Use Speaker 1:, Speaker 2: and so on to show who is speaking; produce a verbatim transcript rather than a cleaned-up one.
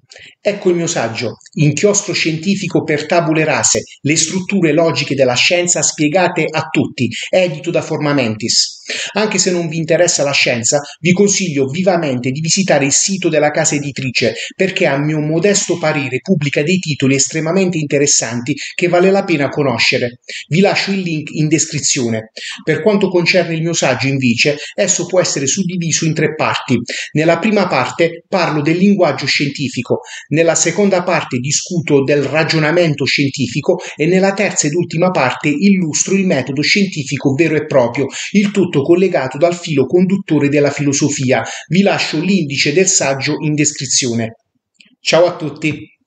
Speaker 1: Ecco il mio saggio, inchiostro scientifico per tabule rase, le strutture logiche della scienza spiegate a tutti, edito da Formamentis. Anche se non vi interessa la scienza, vi consiglio vivamente di visitare il sito della casa editrice, perché a mio modesto parere pubblica dei titoli estremamente interessanti che vale la pena conoscere. Vi lascio il link in descrizione. Per quanto concerne il mio saggio, invece, esso può essere suddiviso in tre parti. Nella prima parte parlo del linguaggio scientifico, nella seconda parte discuto del ragionamento scientifico e nella terza ed ultima parte illustro il metodo scientifico vero e proprio, il tutto collegato dal filo conduttore della filosofia. Vi lascio l'indice del saggio in descrizione. Ciao a tutti!